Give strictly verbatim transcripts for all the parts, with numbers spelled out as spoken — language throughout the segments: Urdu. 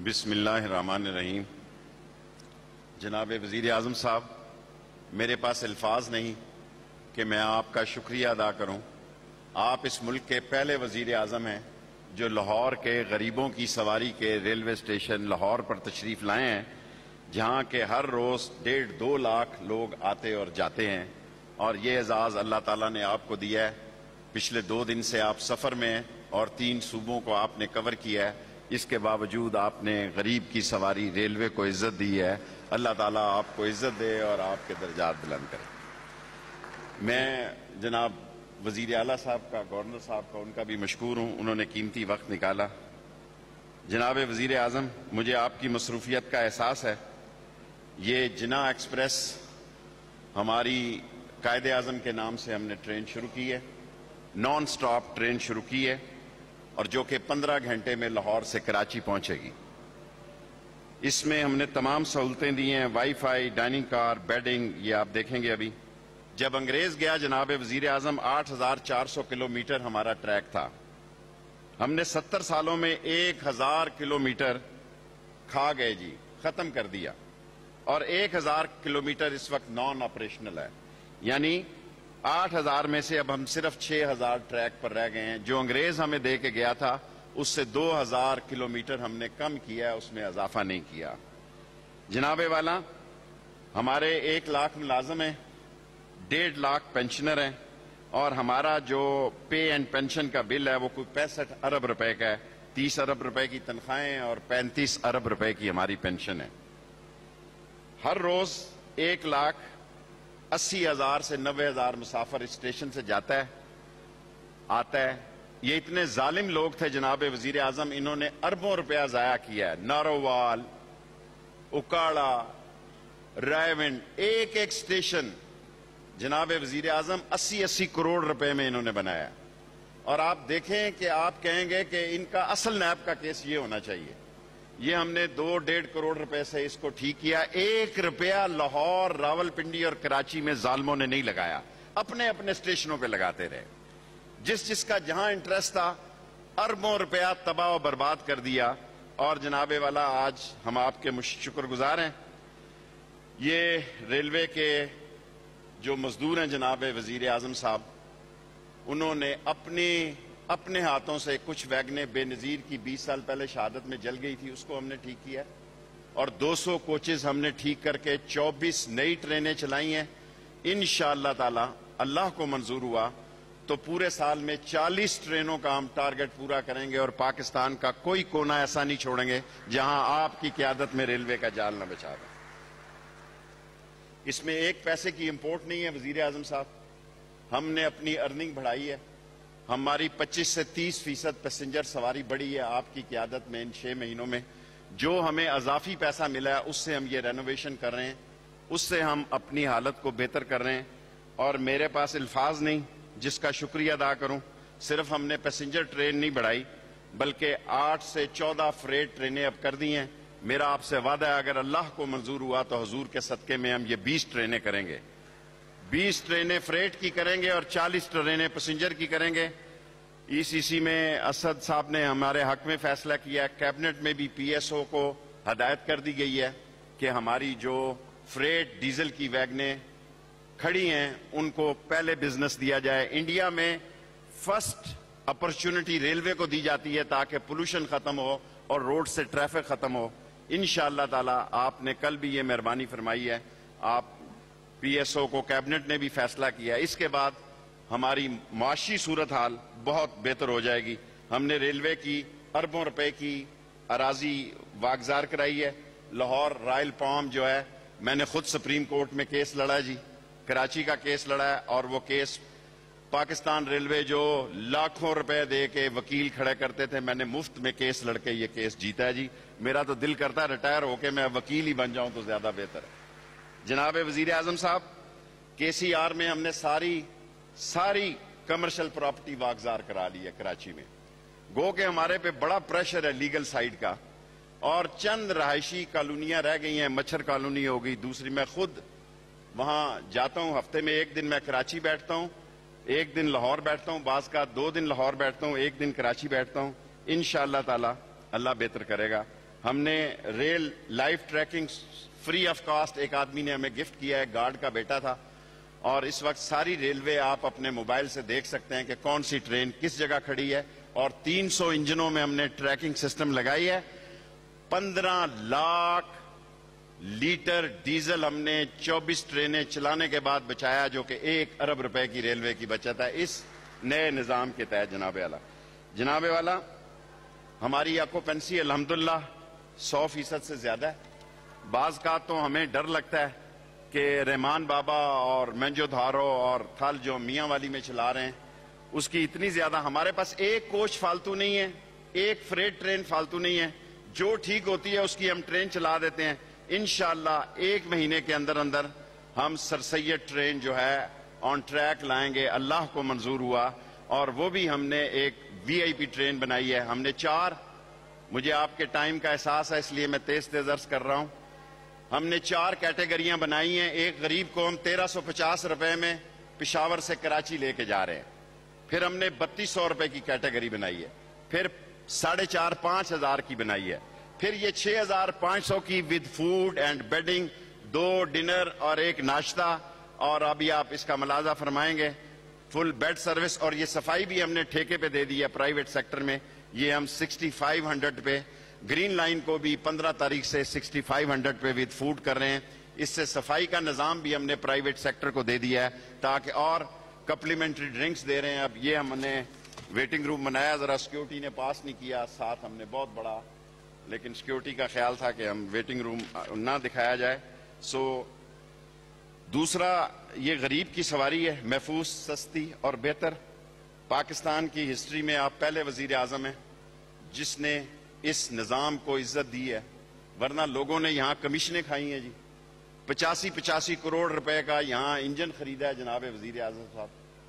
بسم اللہ الرحمن الرحیم۔ جناب وزیر اعظم صاحب، میرے پاس الفاظ نہیں کہ میں آپ کا شکریہ ادا کروں۔ آپ اس ملک کے پہلے وزیر اعظم ہیں جو لاہور کے غریبوں کی سواری کے ریلوے اسٹیشن لاہور پر تشریف لائے ہیں، جہاں کے ہر روز ڈیڑھ دو لاکھ لوگ آتے اور جاتے ہیں، اور یہ اعزاز اللہ تعالیٰ نے آپ کو دیا ہے۔ پچھلے دو دن سے آپ سفر میں ہیں اور تین صوبوں کو آپ نے کور کیا ہے، اس کے باوجود آپ نے غریب کی سواری ریلوے کو عزت دی ہے۔ اللہ تعالیٰ آپ کو عزت دے اور آپ کے درجات بلند کرے۔ میں جناب وزیر اعلیٰ صاحب کا، گورنر صاحب کا، ان کا بھی مشکور ہوں، انہوں نے قیمتی وقت نکالا۔ جناب وزیر اعظم، مجھے آپ کی مصروفیت کا احساس ہے۔ یہ جناح ایکسپریس ہماری قائد اعظم کے نام سے ہم نے ٹرین شروع کی ہے، نان سٹاپ ٹرین شروع کی ہے، اور جو کہ پندرہ گھنٹے میں لاہور سے کراچی پہنچے گی۔ اس میں ہم نے تمام سہولتیں دی ہیں، wifi, dining car, bedding, یہ آپ دیکھیں گے ابھی۔ جب انگریز گیا جناب وزیر اعظم، آٹھ ہزار چار سو کلو میٹر ہمارا ٹریک تھا۔ ہم نے ستر سالوں میں ایک ہزار کلو میٹر کھا گئے جی، ختم کر دیا، اور ایک ہزار کلو میٹر اس وقت نان آپریشنل ہے، یعنی آٹھ ہزار میں سے اب ہم صرف چھ ہزار ٹریک پر رہ گئے ہیں۔ جو انگریز ہمیں دے کے گیا تھا اس سے دو ہزار کلو میٹر ہم نے کم کیا ہے، اس میں اضافہ نہیں کیا۔ جناب والا، ہمارے ایک لاکھ ملازم ہیں، ڈیڑھ لاکھ پینشنر ہیں، اور ہمارا جو پے اینڈ پینشن کا بل ہے وہ کوئی پینسٹھ ارب روپے کا ہے۔ تیس ارب روپے کی تنخواہیں اور پینتیس ارب روپے کی ہماری پینشن ہے۔ ہر روز ایک لاکھ اسی ہزار سے نوے ہزار مسافر اسٹیشن سے جاتا ہے، آتا ہے۔ یہ اتنے ظالم لوگ تھے جناب وزیر اعظم، انہوں نے اربوں روپیہ ضائع کیا ہے۔ نارووال، اکاڑا، رائے ونڈ، ایک ایک اسٹیشن جناب وزیر اعظم اسی اسی کروڑ روپے میں انہوں نے بنایا۔ اور آپ دیکھیں کہ آپ کہیں گے کہ ان کا اصل نیب کا کیس یہ ہونا چاہیے۔ یہ ہم نے دو ڈیڑھ کروڑ روپے سے اس کو ٹھیک کیا۔ ایک روپیہ لاہور، راول پنڈی اور کراچی میں ظالموں نے نہیں لگایا، اپنے اپنے اسٹیشنوں پہ لگاتے رہے۔ جس جس کا جہاں انٹرسٹ تھا اربوں روپیہ تباہ و برباد کر دیا۔ اور جناب والا، آج ہم آپ کے شکر گزار ہیں۔ یہ ریلوے کے جو مزدور ہیں جناب وزیر اعظم صاحب، انہوں نے اپنے اپنے ہاتھوں سے کچھ ویگنیں بے نظیر کی بیس سال پہلے شہادت میں جل گئی تھی، اس کو ہم نے ٹھیک کیا، اور دو سو کوچز ہم نے ٹھیک کر کے چوبیس نئی ٹرینیں چلائی ہیں۔ انشاءاللہ تعالی اللہ کو منظور ہوا تو پورے سال میں چالیس ٹرینوں کا ہم ٹارگٹ پورا کریں گے، اور پاکستان کا کوئی کونا ایسا نہیں چھوڑیں گے جہاں آپ کی قیادت میں ریلوے کا جال نہ بچا دیں۔ اس میں ایک پیسے کی امپورٹ نہیں ہے وزیر اعظم صاحب، ہم نے اپنی ارننگ بڑھائی ہے۔ ہماری پچیس سے تیس فیصد پیسنجر سواری بڑھی ہے آپ کی قیادت میں ان چھ مہینوں میں۔ جو ہمیں اضافی پیسہ ملا ہے اس سے ہم یہ رینوویشن کر رہے ہیں، اس سے ہم اپنی حالت کو بہتر کر رہے ہیں، اور میرے پاس الفاظ نہیں جس کا شکریہ ادا کروں۔ صرف ہم نے پیسنجر ٹرین نہیں بڑھائی بلکہ آٹھ سے چودہ فریٹ ٹرینیں اب کر دی ہیں۔ میرا آپ سے وعدہ ہے اگر اللہ کو منظور ہوا تو حضور کے صدقے میں ہم یہ بیس ٹرینیں کریں گے، بیس ٹرینیں فریٹ کی کریں گے اور چالیس ٹرینیں پیسنجر کی کریں گے۔ ای سی سی میں اسد صاحب نے ہمارے حق میں فیصلہ کیا ہے، کیبنٹ میں بھی پی ایس او کو ہدایت کر دی گئی ہے کہ ہماری جو فریٹ ڈیزل کی ویگنیں کھڑی ہیں ان کو پہلے بزنس دیا جائے۔ انڈیا میں فرسٹ اپرچونٹی ریلوے کو دی جاتی ہے تاکہ پولوشن ختم ہو اور روڈ سے ٹریفک ختم ہو۔ انشاءاللہ تعالی آپ نے کل بھی یہ مہربانی فرمائی ہے، آپ پی ایس او کو کیبنٹ نے بھی فیصلہ کیا ہے۔ اس کے بعد ہماری معاشی صورتحال بہت بہتر ہو جائے گی۔ ہم نے ریلوے کی اربوں روپے کی اراضی واگزار کرائی ہے۔ لاہور رائل پام جو ہے، میں نے خود سپریم کورٹ میں کیس لڑا ہے جی، کراچی کا کیس لڑا ہے، اور وہ کیس پاکستان ریلوے جو لاکھوں روپے دے کے وکیل کھڑے کرتے تھے، میں نے مفت میں کیس لڑ کے یہ کیس جیتا ہے جی۔ میرا تو دل کرتا ہے ریٹائر ہو کے میں وکیل ہی بن جاؤں تو زیادہ بہتر ہے۔ جناب وزیر اعظم صاحب، کے سی آر میں ہم نے ساری ساری کمرشل پراپرٹی واگزار کرا لی ہے کراچی میں۔ گو کہ ہمارے پہ بڑا پریشر ہے لیگل سائیڈ کا، اور چند رہائشی کالونیاں رہ گئی ہیں، مچھر کالونی ہو گئی، دوسری میں خود وہاں جاتا ہوں، ہفتے میں ایک دن میں کراچی بیٹھتا ہوں، ایک دن لاہور بیٹھتا ہوں، بعض کا دو دن لاہور بیٹھتا ہوں، ایک دن کراچی بیٹھتا ہوں۔ انشاءاللہ تعالی اللہ بہتر کرے گا۔ ہم نے real life tracking free of cost ایک آدمی نے ہمیں گفٹ کیا ہے، گارڈ کا بیٹا تھا، اور اس وقت ساری ریلوے آپ اپنے موبائل سے دیکھ سکتے ہیں کہ کون سی ٹرین کس جگہ کھڑی ہے، اور تین سو انجنوں میں ہم نے ٹریکنگ سسٹم لگائی ہے۔ پندرہ لاکھ لیٹر ڈیزل ہم نے چوبیس ٹرینیں چلانے کے بعد بچایا، جو کہ ایک ارب روپے کی ریلوے کی بچت ہے اس نئے نظام کے تحت۔ جناب والا جناب والا ہماری آکوپنسی الحمدللہ سو فیصد سے زیادہ ہے۔ بعض کا تو ہمیں ڈر لگتا ہے کہ رحمان بابا اور مینجو دھارو اور تھل جو میاں والی میں چلا رہے ہیں اس کی اتنی زیادہ، ہمارے پاس ایک کوچ فالتو نہیں ہے، ایک فریٹ ٹرین فالتو نہیں ہے، جو ٹھیک ہوتی ہے اس کی ہم ٹرین چلا دیتے ہیں۔ انشاءاللہ ایک مہینے کے اندر اندر ہم سر سید ٹرین جو ہے آن ٹریک لائیں گے، اللہ کو منظور ہوا، اور وہ بھی ہم نے ایک وی آئی پی ٹرین بنائی ہے۔ ہم نے چار، مجھے آپ کے ٹائم کا احساس ہے اس لیے میں تیز تیز عرض کر رہا ہوں، ہم نے چار کیٹیگریاں بنائی ہیں۔ ایک غریب کو ہم تیرہ سو پچاس روپے میں پشاور سے کراچی لے کے جا رہے ہیں، پھر ہم نے بتیس سو روپے کی کیٹیگری بنائی ہے، پھر ساڑھے چار پانچ ہزار کی بنائی ہے، پھر یہ چھ ہزار پانچ سو کی ود فوڈ اینڈ بیڈنگ، دو ڈنر اور ایک ناشتہ، اور ابھی آپ اس کا ملاحظہ فرمائیں گے فل بیڈ سروس، اور یہ صفائی بھی ہم نے ٹھیکے پہ دے دی ہے پرائیویٹ سیکٹر میں، یہ ہم سکسٹی فائیو ہنڈریڈ پہ، گرین لائن کو بھی پندرہ تاریخ سے سکسٹی فائیو ہنڈریڈ پہ ود فوڈ کر رہے ہیں۔ اس سے صفائی کا نظام بھی ہم نے پرائیویٹ سیکٹر کو دے دیا ہے، تاکہ اور کپلیمنٹری ڈرنکس دے رہے ہیں۔ اب یہ ہم نے ویٹنگ روم بنایا، ذرا سیکیورٹی نے پاس نہیں کیا ساتھ، ہم نے بہت بڑا، لیکن سیکیورٹی کا خیال تھا کہ ہم ویٹنگ روم نہ دکھایا جائے۔ سو دوسرا یہ غریب کی سواری ہے، محفوظ، سستی اور بہتر۔ پاکستان کی ہسٹری میں آپ پہلے وزیر اعظم ہیں جس نے اس نظام کو عزت دی ہے، ورنہ لوگوں نے یہاں کمیشنیں کھائی ہیں جی، پچاسی پچاسی کروڑ روپے کا یہاں انجن خریدا ہے جناب وزیر اعظم صاحب،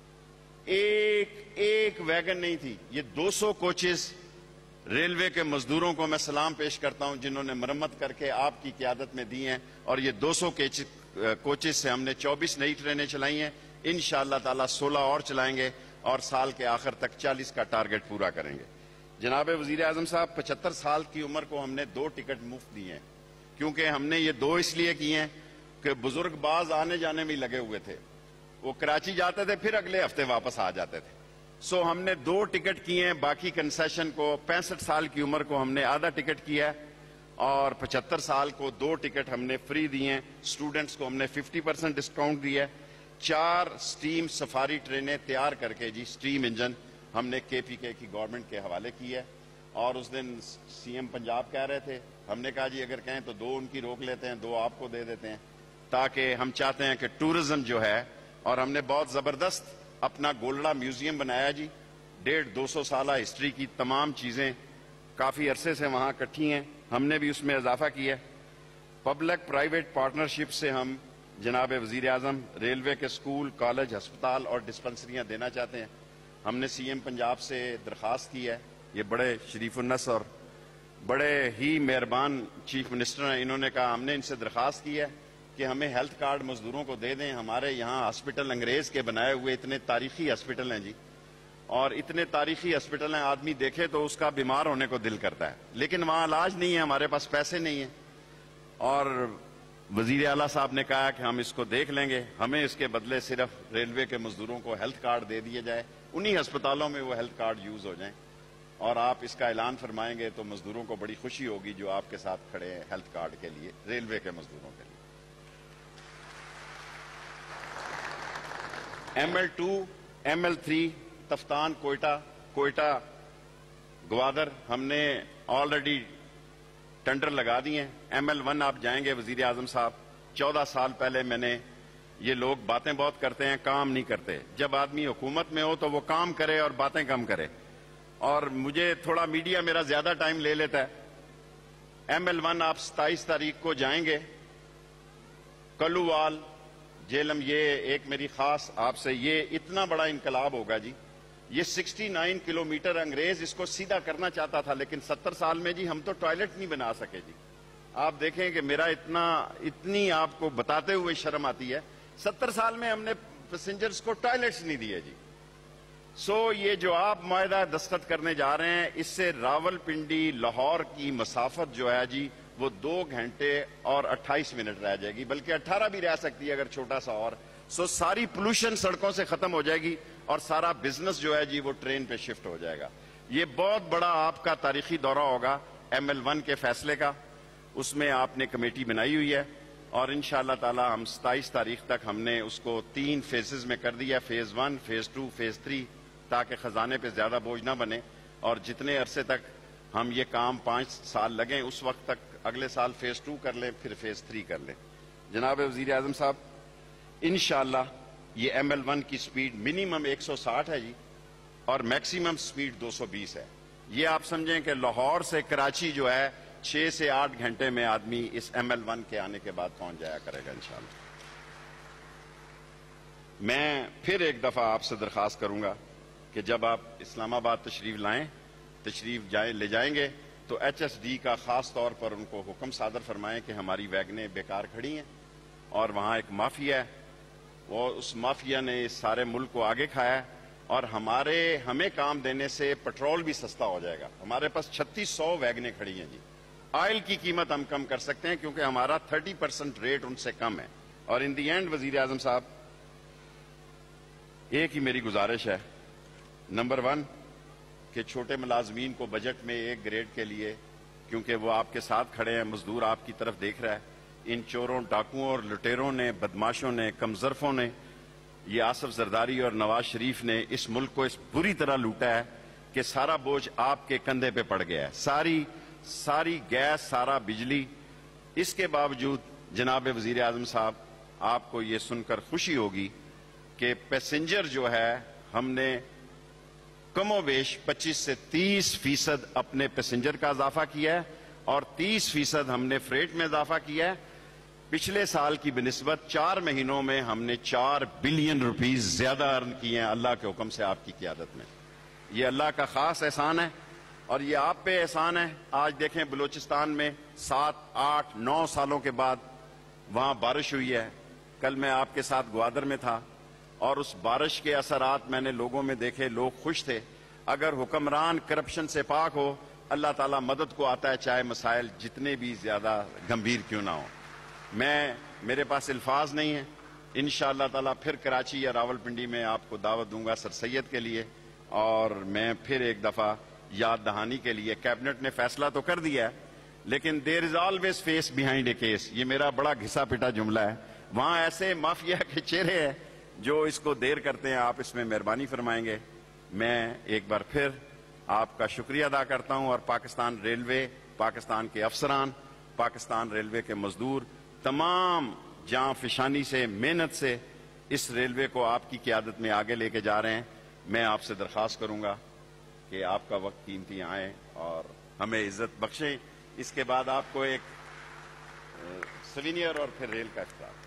ایک ایک ویگن نہیں تھی۔ یہ دو سو کوچز ریلوے کے مزدوروں کو میں سلام پیش کرتا ہوں جنہوں نے مرمت کر کے آپ کی قیادت میں دی ہیں، اور یہ دو سو کوچز سے ہم نے چوبیس نئی ٹرینیں چلائی ہیں، انشاءاللہ تعالی سولہ اور چلائیں گے، اور سال کے آخر تک چالیس کا ٹارگٹ پورا کریں گے۔ جناب وزیر اعظم صاحب، پچہتر سال کی عمر کو ہم نے دو ٹکٹ مفت دیے ہیں، کیونکہ ہم نے یہ دو اس لیے کیے ہیں کہ بزرگ باز آنے جانے میں لگے ہوئے تھے، وہ کراچی جاتے تھے پھر اگلے ہفتے واپس آ جاتے تھے، سو ہم نے دو ٹکٹ کیے ہیں، باقی کنسیشن کو پینسٹھ سال کی عمر کو ہم نے آدھا ٹکٹ کیا ہے، اور پچہتر سال کو دو ٹکٹ ہم نے فری دیے ہیں، اسٹوڈنٹس کو ہم نے ففٹی پرسینٹ ڈسکاؤنٹ دیا ہے۔ چار سٹیم سفاری ٹرینیں تیار کر کے جی سٹیم انجن ہم نے کے پی کے کی گورنمنٹ کے حوالے کی ہے، اور اس دن سی ایم پنجاب کہہ رہے تھے، ہم نے کہا جی اگر کہیں تو دو ان کی روک لیتے ہیں، دو آپ کو دے دیتے ہیں، تاکہ ہم چاہتے ہیں کہ ٹورزم جو ہے، اور ہم نے بہت زبردست اپنا گولڑا میوزیم بنایا جی، ڈیڑھ دو سو سالہ ہسٹری کی تمام چیزیں کافی عرصے سے وہاں اکٹھی ہیں، ہم نے بھی اس میں اضافہ کیا ہے۔ پبلک پرائیویٹ پارٹنرشپ سے ہم جناب وزیر اعظم ریلوے کے اسکول، کالج، ہسپتال اور ڈسپنسریاں دینا چاہتے ہیں۔ ہم نے سی ایم پنجاب سے درخواست کی ہے، یہ بڑے شریف النس اور بڑے ہی مہربان چیف منسٹر ہیں، انہوں نے کہا ہم نے ان سے درخواست کی ہے کہ ہمیں ہیلتھ کارڈ مزدوروں کو دے دیں۔ ہمارے یہاں ہسپٹل انگریز کے بنائے ہوئے اتنے تاریخی ہسپٹل ہیں جی، اور اتنے تاریخی ہسپٹل ہیں، آدمی دیکھے تو اس کا بیمار ہونے کو دل کرتا ہے، لیکن وہاں علاج نہیں ہے، ہمارے پاس پیسے نہیں ہیں، اور وزیر اعلیٰ صاحب نے کہا کہ ہم اس کو دیکھ لیں گے، ہمیں اس کے بدلے صرف ریلوے کے مزدوروں کو ہیلتھ کارڈ دے دیے جائے، انہی ہسپتالوں میں وہ ہیلتھ کارڈ یوز ہو جائیں، اور آپ اس کا اعلان فرمائیں گے تو مزدوروں کو بڑی خوشی ہوگی جو آپ کے ساتھ کھڑے ہیں ہیلتھ کارڈ کے لیے، ریلوے کے مزدوروں کے لیے۔ M L two, M L three, Taftan Quetta, Quetta Gwadar ہم نے آلریڈی ٹینڈر لگا دیے ہیں۔ ایم ایل ون آپ جائیں گے وزیر اعظم صاحب، چودہ سال پہلے میں نے، یہ لوگ باتیں بہت کرتے ہیں کام نہیں کرتے، جب آدمی حکومت میں ہو تو وہ کام کرے اور باتیں کم کرے، اور مجھے تھوڑا میڈیا میرا زیادہ ٹائم لے لیتا ہے۔ ایم ایل ون آپ ستائیس تاریخ کو جائیں گے، کلووال جیلم، یہ ایک میری خاص آپ سے، یہ اتنا بڑا انقلاب ہوگا جی، یہ سکسٹی نائن کلو میٹر انگریز اس کو سیدھا کرنا چاہتا تھا، لیکن ستر سال میں جی ہم تو ٹوائلٹ نہیں بنا سکے جی۔ آپ دیکھیں کہ میرا اتنا اتنی آپ کو بتاتے ہوئے شرم آتی ہے، ستر سال میں ہم نے پیسنجرز کو ٹوائلٹس نہیں دیے جی۔ سو یہ جو آپ معاہدہ دستخط کرنے جا رہے ہیں، اس سے راول پنڈی لاہور کی مسافت جو ہے جی وہ دو گھنٹے اور اٹھائیس منٹ رہ جائے گی، بلکہ اٹھارہ بھی رہ سکتی ہے اگر چھوٹا سا اور. سو ساری پولوشن سڑکوں سے ختم ہو جائے گی اور سارا بزنس جو ہے جی وہ ٹرین پہ شفٹ ہو جائے گا. یہ بہت بڑا آپ کا تاریخی دورہ ہوگا ایم ایل ون کے فیصلے کا. اس میں آپ نے کمیٹی بنائی ہوئی ہے اور انشاءاللہ تعالی ہم ستائیس تاریخ تک ہم نے اس کو تین فیزز میں کر دیا، phase one, phase two, phase three, تاکہ خزانے پہ زیادہ بوجھ نہ بنے. اور جتنے عرصے تک ہم یہ کام پانچ سال لگیں اس وقت تک اگلے سال فیز ٹو کر لیں، پھر فیز تھری کر لیں. جناب وزیر اعظم صاحب، انشاءاللہ یہ ایم ایل ون کی سپیڈ منیمم ایک سو ساٹھ ہے جی اور میکسیمم سپیڈ دو سو بیس ہے. یہ آپ سمجھیں کہ لاہور سے کراچی جو ہے چھ سے آٹھ گھنٹے میں آدمی اس ایم ایل ون کے آنے کے بعد پہنچ جایا کرے گا انشاءاللہ. میں پھر ایک دفعہ آپ سے درخواست کروں گا کہ جب آپ اسلام آباد تشریف لائیں تشریف جائیں لے جائیں گے تو ایچ ایس ڈی کا خاص طور پر ان کو حکم صادر فرمائیں کہ ہماری ویگنیں بیکار کھڑی ہیں اور وہاں ایک مافیا ہے، وہ اس مافیا نے اس سارے ملک کو آگے کھایا ہے اور ہمارے ہمیں کام دینے سے پٹرول بھی سستا ہو جائے گا. ہمارے پاس چھتیس سو ویگنیں کھڑی ہیں جی. آئل کی قیمت ہم کم کر سکتے ہیں کیونکہ ہمارا تھرٹی پرسنٹ ریٹ ان سے کم ہے. اور ان دی اینڈ وزیر اعظم صاحب، ایک ہی میری گزارش ہے. نمبر ون کہ چھوٹے ملازمین کو بجٹ میں ایک گریڈ کے لیے، کیونکہ وہ آپ کے ساتھ کھڑے ہیں، مزدور آپ کی طرف دیکھ رہا ہے، ان چوروں، ڈاکوؤں اور لٹیروں نے، بدماشوں نے، کمزرفوں نے، یہ آصف زرداری اور نواز شریف نے اس ملک کو اس بری طرح لوٹا ہے کہ سارا بوجھ آپ کے کندھے پہ پڑ گیا ہے، ساری ساری گیس، سارا بجلی. اس کے باوجود جناب وزیر اعظم صاحب، آپ کو یہ سن کر خوشی ہوگی کہ پیسنجر جو ہے ہم نے کم و بیش پچیس سے تیس فیصد اپنے پیسنجر کا اضافہ کیا ہے اور تیس فیصد ہم نے فریٹ میں اضافہ کیا ہے. پچھلے سال کی بنسبت چار مہینوں میں ہم نے چار بلین روپیز زیادہ ارن کیے ہیں اللہ کے حکم سے آپ کی قیادت میں. یہ اللہ کا خاص احسان ہے اور یہ آپ پہ احسان ہے. آج دیکھیں بلوچستان میں سات آٹھ نو سالوں کے بعد وہاں بارش ہوئی ہے. کل میں آپ کے ساتھ گوادر میں تھا اور اس بارش کے اثرات میں نے لوگوں میں دیکھے، لوگ خوش تھے. اگر حکمران کرپشن سے پاک ہو، اللہ تعالیٰ مدد کو آتا ہے، چاہے مسائل جتنے بھی زیادہ گمبھیر کیوں نہ ہوں. میں میرے پاس الفاظ نہیں ہیں. انشاءاللہ تعالیٰ پھر کراچی یا راول پنڈی میں آپ کو دعوت دوں گا سر سید کے لیے. اور میں پھر ایک دفعہ یاد دہانی کے لیے، کیبنٹ نے فیصلہ تو کر دیا ہے لیکن there is always face behind a case, یہ میرا بڑا گھسا پٹا جملہ ہے. وہاں ایسے مافیا کے چہرے ہیں جو اس کو دیر کرتے ہیں. آپ اس میں مہربانی فرمائیں گے. میں ایک بار پھر آپ کا شکریہ ادا کرتا ہوں اور پاکستان ریلوے، پاکستان کے افسران، پاکستان ریلوے کے مزدور، تمام جاں فشانی سے، محنت سے اس ریلوے کو آپ کی قیادت میں آگے لے کے جا رہے ہیں. میں آپ سے درخواست کروں گا کہ آپ کا وقت قیمتی آئیں اور ہمیں عزت بخشیں. اس کے بعد آپ کو ایک سوینئر اور پھر ریل کا اختیار.